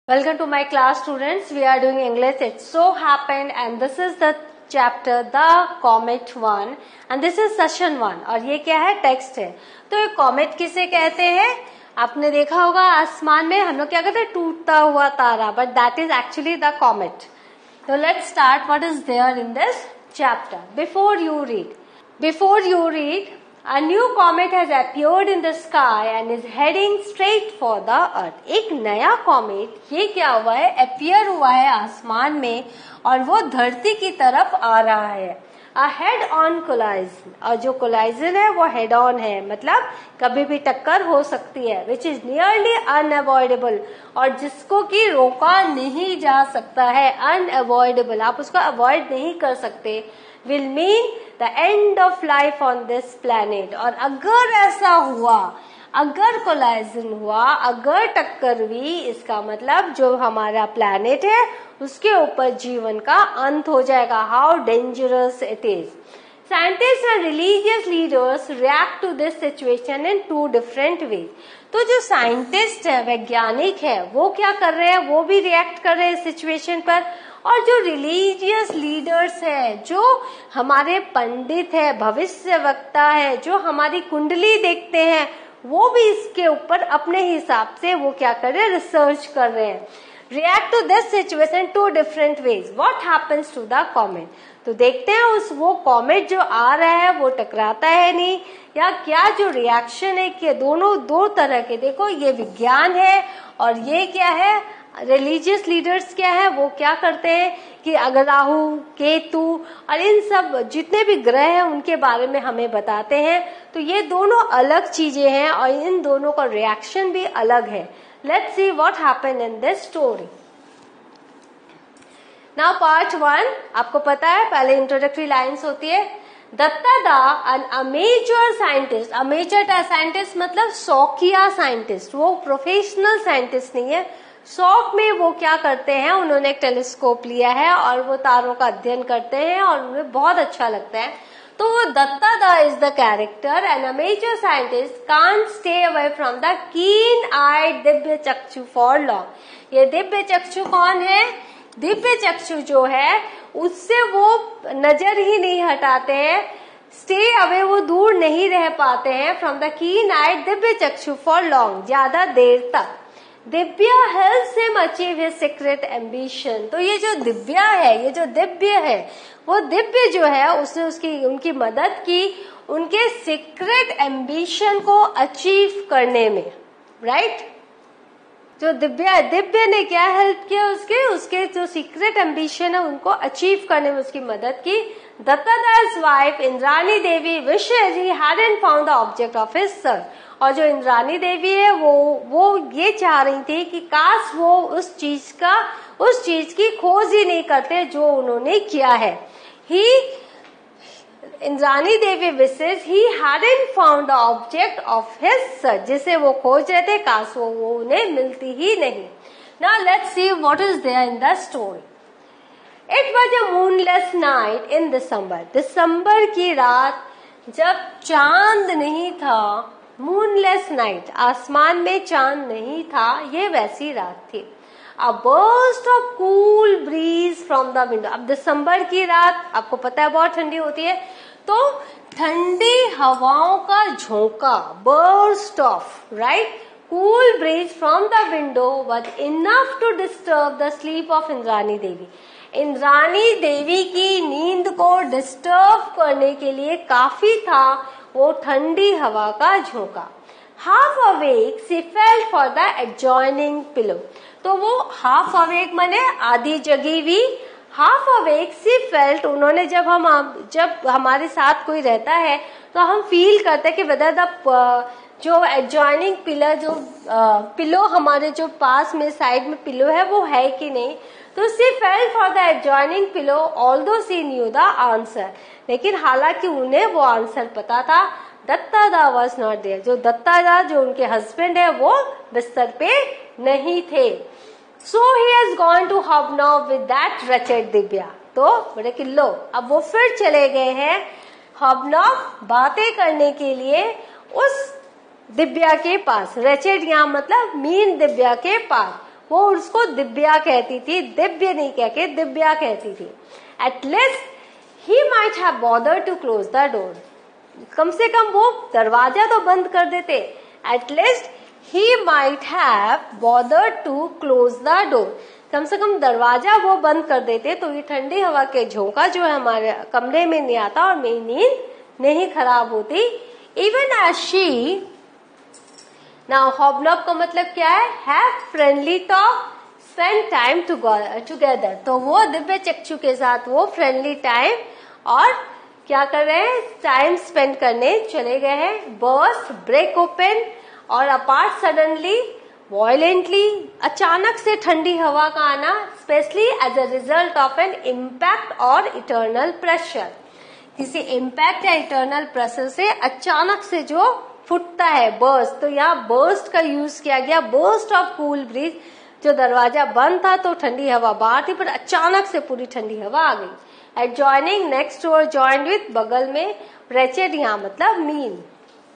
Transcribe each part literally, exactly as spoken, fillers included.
Welcome to my class, students. We are doing English. It so happened, and this is the chapter The Comet One, and this is session one. और ये क्या है? Text है. तो ये comet किसे कहते हैं? आपने देखा होगा आसमान में हम लोग क्या कहते हैं? टूटता हुआ तारा. But that is actually the comet. तो let's start. What is there in this chapter? Before you read, before you read, a new comet has appeared in the sky and is heading straight for the earth. एक नया comet ये क्या हुआ है? Appear हुआ है आसमान में और वो धरती की तरफ आ रहा है. A head on collision, और जो collision है वो head on है, मतलब कभी भी टक्कर हो सकती है. Which is nearly unavoidable, और जिसको कि रोका नहीं जा सकता है. Unavoidable, आप उसको avoid नहीं कर सकते. Will mean the end of life on this planet. और अगर ऐसा हुआ, अगर कोलाइजन हुआ, अगर टक्कर हुई, इसका मतलब जो हमारा प्लैनेट है उसके ऊपर जीवन का अंत हो जाएगा. How dangerous it is. Scientist and religious leaders react to this situation in two different ways. तो जो साइंटिस्ट है, वैज्ञानिक है, वो क्या कर रहे हैं? वो भी रिएक्ट कर रहे हैं सिचुएशन पर. और जो रिलीजियस लीडर्स है, जो हमारे पंडित है, भविष्य वक्ता है, जो हमारी कुंडली देखते हैं, वो भी इसके ऊपर अपने हिसाब से वो क्या कर रहे हैं? रिसर्च कर रहे हैं. React to this situation two different ways. What happens to the comet? तो देखते हैं उस वो कॉमेट जो आ रहा है वो टकराता है नहीं, या क्या जो रिएक्शन है कि दोनों दो तरह के. देखो, ये विज्ञान है और ये क्या है? रिलीजियस लीडर्स क्या है? वो क्या करते हैं कि अगर राहु, केतु और इन सब जितने भी ग्रह हैं उनके बारे में हमें बताते हैं. तो ये दोनों अलग चीजें हैं और इन दोनों का रिएक्शन भी अलग है. Let's see what happened in this story. Now part one. आपको पता है पहले इंट्रोडक्टरी लाइंस होती है. Datta da, an amateur scientist. Amateur scientist मतलब शौकिया साइंटिस्ट. वो प्रोफेशनल साइंटिस्ट नहीं है. शौक में वो क्या करते हैं? उन्होंने एक टेलीस्कोप लिया है और वो तारों का अध्ययन करते हैं और उन्हें बहुत अच्छा लगता है. तो वो Datta da is the character. An amateur scientist can't stay away from the keen eyed Divya Chakshu for long. ये दिव्य चक्षु कौन है? दिव्य चक्षु जो है उससे वो नजर ही नहीं हटाते हैं. स्टे अवे, वो दूर नहीं रह पाते हैं from the keen eyed Divya Chakshu for long, ज्यादा देर तक. Divya helps him achieve his secret ambition. तो ये जो दिव्या है, ये जो दिव्य है, वो दिव्य जो है उसने उसकी उनकी मदद की उनके सीक्रेट एम्बिशन को अचीव करने में. राइट? जो दिव्या दिव्य ने क्या हेल्प किया? उसके उसके जो सीक्रेट एम्बिशन है उनको अचीव करने में उसकी मदद की. Datta Das wife Indrani Devi wishes he hadn't found the object of his search. और जो इंद्रानी देवी है वो वो ये चाह रही थी कि काश वो उस चीज का उस चीज की खोज ही नहीं करते जो उन्होंने किया है. ही इंद्रानी देवी विशेष ही hadn't found the object of his search. जिसे वो खोज रहे थे, काश वो, वो उन्हें मिलती ही नहीं. Now let's see what is there in the story. It was a moonless night in December. दिसंबर की रात जब चांद नहीं था. मूनलेस नाइट, आसमान में चांद नहीं था, ये वैसी रात थी. A burst of cool breeze from the window. अब दिसंबर की रात आपको पता है बहुत ठंडी होती है, तो ठंडी हवाओं का झोंका, burst of, right? Cool breeze from the window was enough to disturb the sleep of Indrani देवी. इंद्रानी देवी की नींद को डिस्टर्ब करने के लिए काफी था वो ठंडी हवा का झोंका. Half awake she felt for the adjoining pillow. तो वो हाफ अवेक माने आधी जगी हुई. हाफ अवेक सी फेल्ट, उन्होंने जब हम जब हमारे साथ कोई रहता है तो हम फील करते हैं कि वेदर द जो एडजॉइनिंग पिलर, जो पिलो हमारे जो पास में साइड में पिलो है वो है कि नहीं. तो she felt for the adjoining pillow although she knew the answer. लेकिन हालांकि उन्हें वो आंसर पता था. दत्ता दा वॉज नॉट देयर. जो दत्ता दा जो उनके हस्बैंड है वो बिस्तर पे नहीं थे. So he has gone to hobnob with that wretched Divya. तो बोले कि लो, अब वो फिर चले गए हैं हॉबनॉब, बातें करने के लिए उस दिव्या के पास. रचेड यहाँ मतलब मीन दिव्या के पास. वो उसको दिव्या कहती थी, दिव्य नहीं कह के दिव्या कहती थी। At least he might have bothered to close the door, कम से कम वो दरवाजा तो बंद कर देते। At least he might have bothered to close the door, कम से कम दरवाजा वो बंद कर देते तो ये ठंडी हवा के झोंका जो है हमारे कमरे में नहीं आता और मेरी नींद नहीं खराब होती। Even as she now, hobnob का मतलब क्या है? Have friendly talk, spend time together. तो वो दिव्य चक्षु के साथ वो फ्रेंडली टाइम और क्या कर रहे हैं? टाइम स्पेंड करने चले गए हैं। बर्स्ट, ब्रेक ओपन और अपार्ट सडनली, वायलेंटली, अचानक से ठंडी हवा का आना, specially as a result of an impact और इटर्नल प्रेशर। किसी इम्पैक्ट या इटर्नल प्रेशर से अचानक से जो फुटता है, बर्स्ट। तो यहाँ बर्स्ट का यूज किया गया, बर्स्ट ऑफ कूल ब्रीज। जो दरवाजा बंद था तो ठंडी हवा बाहर थी, पर अचानक से पूरी ठंडी हवा आ गई। एडजॉइनिंग, नेक्स्ट और जॉइंड विथ, बगल में। रेचेड यहाँ मतलब नींद।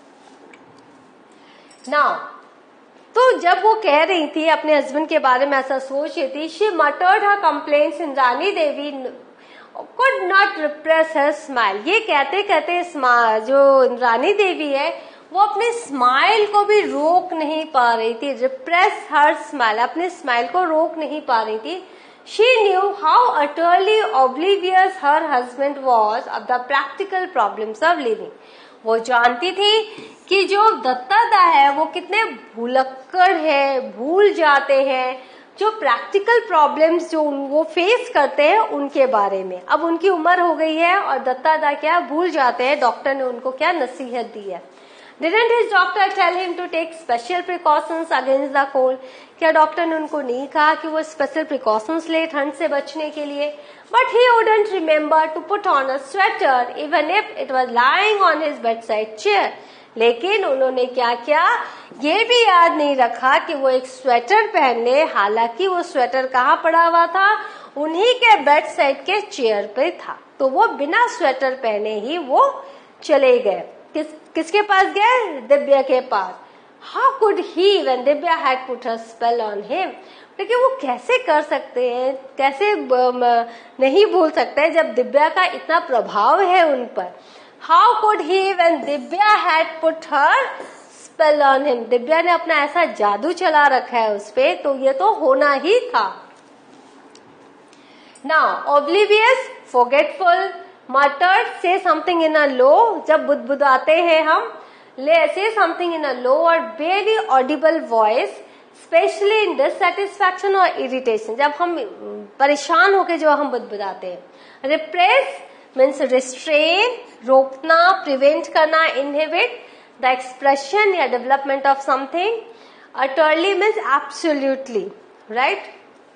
नाउ, तो जब वो कह रही थी अपने हस्बैंड के बारे में ऐसा सोच रही थी, she muttered her complaints, Indrani Devi could not repress her smile. ये कहते कहते जो इंद्राणी देवी है वो अपने स्माइल को भी रोक नहीं पा रही थी। रिप्रेस हर स्माइल, अपने स्माइल को रोक नहीं पा रही थी। She knew how utterly oblivious her husband was of the practical problems of living. वो जानती थी कि जो दत्तादा है वो कितने भुलक्कड़ है, भूल जाते हैं जो प्रैक्टिकल प्रॉब्लम्स जो वो फेस करते हैं उनके बारे में। अब उनकी उम्र हो गई है और दत्तादा क्या भूल जाते हैं। डॉक्टर ने उनको क्या नसीहत दी है? Didn't his doctor tell him to take special precautions against the cold? क्या डॉक्टर ने उनको नहीं कहा कि वो स्पेशल प्रिकॉशंस ले ठंड से बचने के लिए? But he wouldn't remember to put on a sweater even if it was lying on his bedside chair. लेकिन उन्होंने क्या किया, ये भी याद नहीं रखा कि वो एक स्वेटर पहन ले, हालांकि वो स्वेटर कहाँ पड़ा हुआ था? उन्हीं के बेड साइड के चेयर पे था। तो वो बिना स्वेटर पहने ही वो चले गए। किस किसके पास गए? दिव्या के पास। How could he when Divya had put her spell on him? लेकिन वो कैसे कर सकते हैं, कैसे नहीं भूल सकते जब दिव्या का इतना प्रभाव है उन पर। How could he when Divya had put her spell on him? Divya ने अपना ऐसा जादू चला रखा है उस पे, तो ये तो होना ही था। Now, oblivious, forgetful, muttered, say something in a low, जब बुदबुदाते हैं हम, say something in a low or barely audible voice, especially in dissatisfaction or irritation, जब हम परेशान होके जो हम बुदबुदाते हैं। Repress means restrain, रोकना, prevent करना, inhibit the expression या development of something. Utterly means absolutely, right?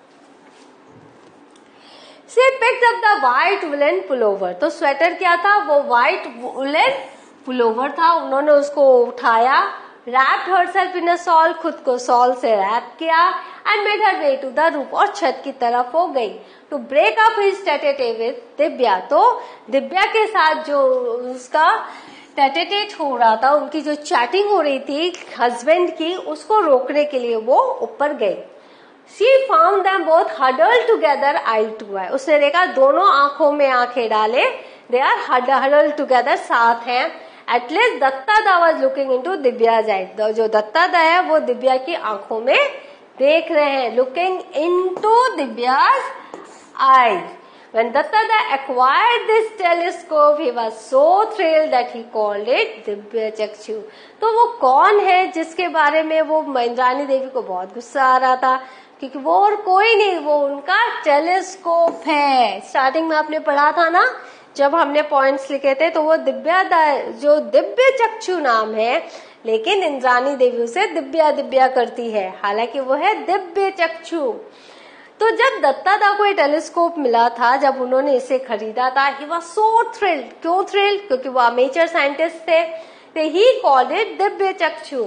She picked up the white woolen pullover. तो स्वेटर क्या था? वो white woolen pullover था। उन्होंने उसको उठाया, wrapped herself in a shawl, खुद को शॉल से रैप किया, and made her way to the roof, और छत की तरफ हो गई। To break up his tete-a-tete with Divya, तो दिव्या के साथ जो उसका टेटेटेट हो रहा था, उनकी जो चैटिंग हो रही थी हस्बैंड की, उसको रोकने के लिए वो ऊपर गई। She found them both huddled together, eye to eye. उसने देखा दोनों आंखों में आंखें डाले, they are huddled together, साथ हैं। At least दत्तादा was looking into दिव्या's eyes. जो दत्तादा है वो दिव्या की आंखों में देख रहे हैं, looking into दिव्या's eyes. When Dattada acquired this telescope, he was so thrilled that he called it Divya चक्षु। तो वो कौन है जिसके बारे में वो इंद्राणी देवी को बहुत गुस्सा आ रहा था? क्योंकि वो और कोई नहीं, वो उनका टेलीस्कोप है। स्टार्टिंग में आपने पढ़ा था ना, जब हमने पॉइंट्स लिखे थे, तो वो दिव्या जो दिव्य चक्षु नाम है, लेकिन इंद्राणी देवी उसे दिव्या दिव्या करती है, हालांकि वो है दिव्य चक्षु। तो जब दत्तादा को ये टेलीस्कोप मिला था, जब उन्होंने इसे खरीदा था, ही वाज सो थ्रिल्ड। क्यों थ्रिल्ड? क्योंकि वो अमेचर साइंटिस्ट थे। तो he called it Divya Chakshu.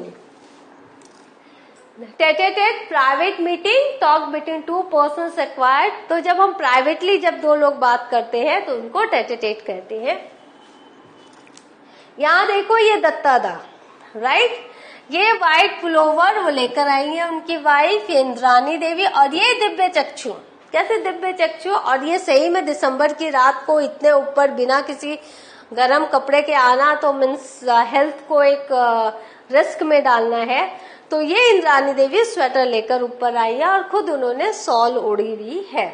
Tete a tete, private meeting, talk between two persons acquired. तो जब हम प्राइवेटली जब दो लोग बात करते हैं तो उनको टेटेटेट कहते हैं। यहाँ देखो ये दत्तादा, राइट? ये व्हाइट पुलोवर वो लेकर आई है उनकी वाइफ इंद्रानी देवी, और ये दिव्य चक्षु। कैसे दिव्य चक्षु? और ये सही में दिसंबर की रात को इतने ऊपर बिना किसी गर्म कपड़े के आना तो मीन्स हेल्थ को एक रिस्क में डालना है। तो ये इंद्रानी देवी स्वेटर लेकर ऊपर आई है और खुद उन्होंने सॉल ओढ़ी हुई है।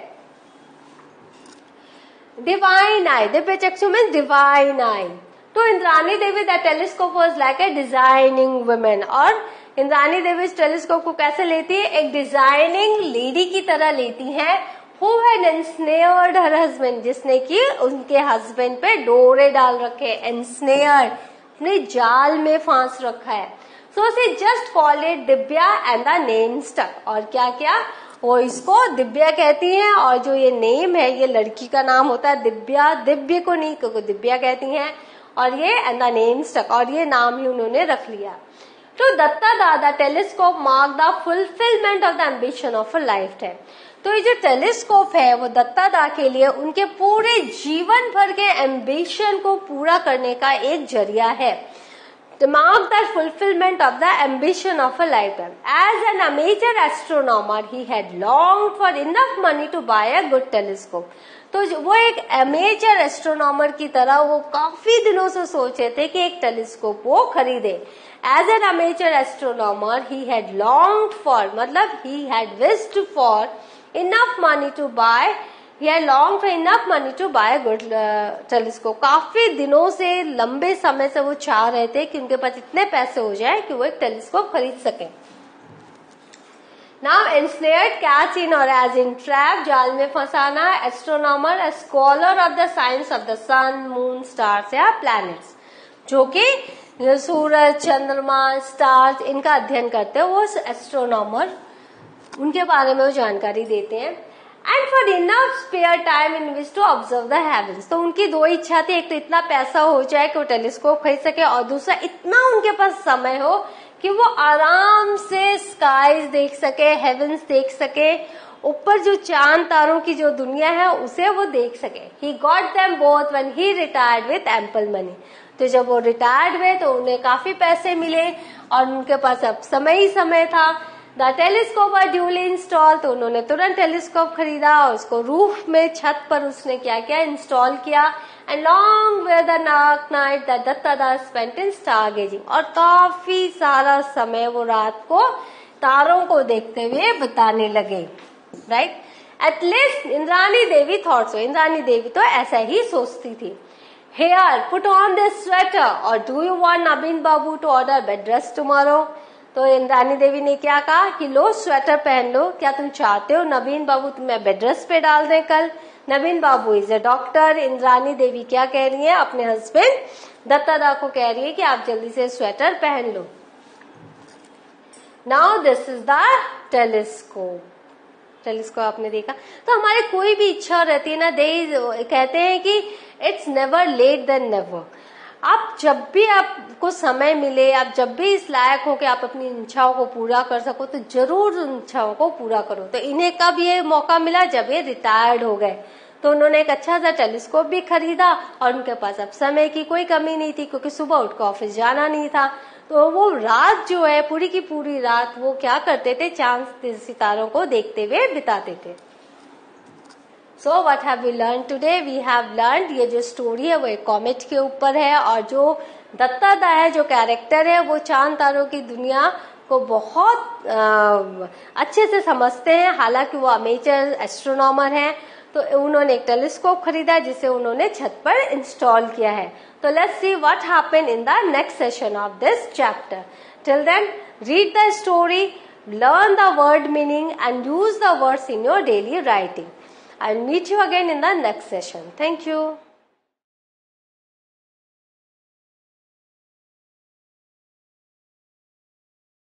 डिवाइन आई, दिव्य चक्षु में डिवाइन आई। तो Indrani Devi the telescope was like a designing women, और इंद्रानी देवी इस टेलीस्कोप को कैसे लेती है? एक डिजाइनिंग लेडी की तरह लेती है। Who had ensnared her husband, जिसने कि उनके हस्बैंड पे डोरे डाल रखे, ensnared, अपने जाल में फांस रखा है। So she just called it Divya and the name stuck। और क्या क्या वो इसको दिव्या कहती हैं, और जो ये नेम है ये लड़की का नाम होता है दिव्या, दिव्य को नहीं को दिव्या कहती हैं, और ये एंड द नेम स्टक, और ये नाम ही उन्होंने रख लिया। तो Datta Dada telescope mark the fulfilment of the ambition of a life time. तो ये जो टेलीस्कोप है वो दत्ता दा के लिए उनके पूरे जीवन भर के एम्बिशन को पूरा करने का एक जरिया है। To mark the fulfillment of the ambition of a lifetime. As an amateur astronomer, he had longed for enough money to buy a good telescope. तो वो एक एमेचर एस्ट्रोनॉमर की तरह वो काफी दिनों से सोचे थे कि एक टेलीस्कोप वो खरीदे। As an amateur astronomer he had longed for, मतलब he had wished for enough money to buy, he had longed for enough money to buy a good uh, telescope। काफी दिनों से, लंबे समय से वो चाह रहे थे कि उनके पास इतने पैसे हो जाए कि वो एक टेलीस्कोप खरीद सके। Now ensnared, catch in और as in trap, जाल में फंसाना, astronomer, a scholar of the science of the sun, moon, stars या planets, जो कि सूरज, चंद्रमा, स्टार्स इनका अध्ययन करते हैं, वो एस्ट्रोनॉमर उनके बारे में वो जानकारी देते हैं। And for enough spare time in which to observe the heavens. तो उनकी दो इच्छा थी, एक तो इतना पैसा हो जाए कि वो टेलीस्कोप खरीद सके, और दूसरा इतना उनके पास समय हो कि वो आराम से स्काईज देख सके, हेवंस देख सके, ऊपर जो चांद तारों की जो दुनिया है उसे वो देख सके। He got them both when he retired with ample money. तो जब वो रिटायर्ड हुए तो उन्हें काफी पैसे मिले और उनके पास अब समय ही समय था। The telescope were duly install, तो उन्होंने तुरंत टेलीस्कोप खरीदा और उसको रूफ में, छत पर उसने क्या क्या इंस्टॉल किया। And long were the night the Datta Das spent in star gazing, और काफी सारा समय वो रात को तारों को देखते हुए बिताने लगे। Right, at least Indrani Devi thought so, Indrani Devi तो ऐसा ही सोचती थी। Here put on this sweater, और do you want Naveen Babu to order bed dress tomorrow. तो इंद्रानी देवी ने क्या कहा कि लो स्वेटर पहन लो, क्या तुम चाहते हो नवीन बाबू तुम्हें बेड ड्रेस पे डाल दें कल। Naveen Babu is a doctor. Indrani Devi क्या कह रही है अपने हस्बैंड दत्ता दा को, कह रही है कि आप जल्दी से स्वेटर पहन लो। Now this is the telescope. Telescope आपने देखा। तो हमारी कोई भी इच्छा रहती है ना, दे कहते हैं कि it's never late then never. आप जब भी आपको समय मिले, आप जब भी इस लायक हो कि आप अपनी इच्छाओं को पूरा कर सको, तो जरूर उन इच्छाओं को पूरा करो। तो इन्हें कब ये मौका मिला? जब ये रिटायर्ड हो गए। तो उन्होंने एक अच्छा सा टेलीस्कोप भी खरीदा और उनके पास अब समय की कोई कमी नहीं थी, क्योंकि सुबह उठकर ऑफिस जाना नहीं था। तो वो रात जो है, पूरी की पूरी रात वो क्या करते थे, चांद सितारों को देखते हुए बिताते थे। So what have we learn today? We have learn, ये जो स्टोरी है वो एक कॉमेट के ऊपर है, और जो दत्ता दा है, जो कैरेक्टर है, वो चांद तारों की दुनिया को बहुत आ, अच्छे से समझते हैं। हालांकि वो अमेचर एस्ट्रोनॉमर हैं, तो उन्होंने एक टेलीस्कोप खरीदा जिसे उन्होंने छत पर इंस्टॉल किया है। तो let's see what happened in the next session of this chapter. Till then read the story, learn the word meaning and use the words in your daily writing. I'll meet you again in the next session. Thank you.